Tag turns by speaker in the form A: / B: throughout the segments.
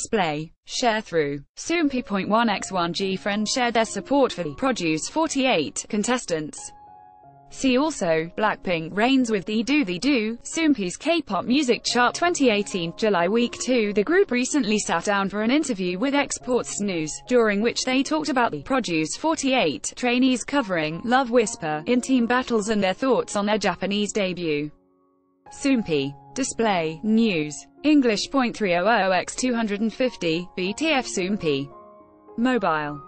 A: display, share through. Soompi.1x1 G-Friend shared their support for the Produce 48 contestants. See also, Blackpink reigns with the Do, Soompi's K-pop music chart 2018. July week 2. The group recently sat down for an interview with Exports News, during which they talked about the Produce 48 trainees covering Love Whisper in team battles and their thoughts on their Japanese debut. Soompi. Display, News. English.300x250, BTF Soompi. Mobile.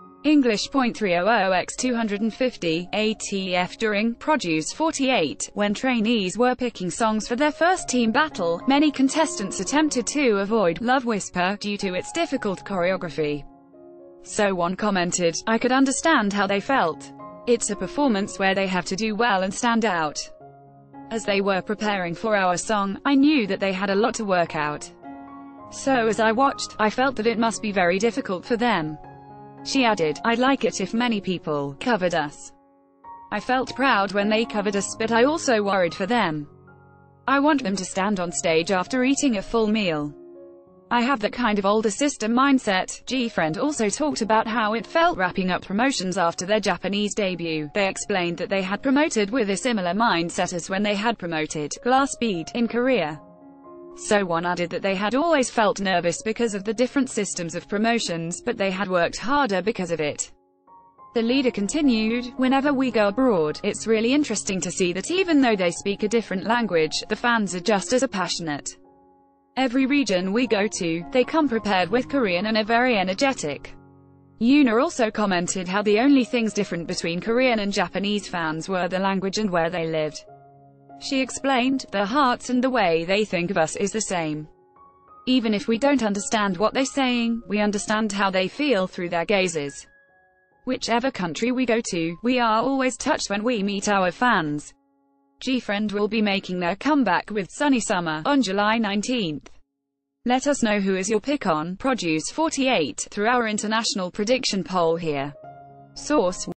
A: English.300x250, ATF. During Produce 48, when trainees were picking songs for their first team battle, many contestants attempted to avoid Love Whisper due to its difficult choreography. Sowon commented, "I could understand how they felt. It's a performance where they have to do well and stand out. As they were preparing for our song, I knew that they had a lot to work out. So as I watched, I felt that it must be very difficult for them." She added, "I'd like it if many people covered us. I felt proud when they covered us, but I also worried for them. I want them to stand on stage after eating a full meal. I have that kind of older sister mindset." G-Friend also talked about how it felt wrapping up promotions after their Japanese debut. They explained that they had promoted with a similar mindset as when they had promoted Glass Bead in Korea. Sowon added that they had always felt nervous because of the different systems of promotions, but they had worked harder because of it. The leader continued, "Whenever we go abroad, it's really interesting to see that even though they speak a different language, the fans are just as passionate. Every region we go to, they come prepared with Korean and are very energetic." Yoona also commented how the only things different between Korean and Japanese fans were the language and where they lived. She explained, "Their hearts and the way they think of us is the same. Even if we don't understand what they're saying, we understand how they feel through their gazes. Whichever country we go to, we are always touched when we meet our fans." G-Friend will be making their comeback with Sunny Summer on July 19th. Let us know who is your pick on Produce 48 through our international prediction poll here. Source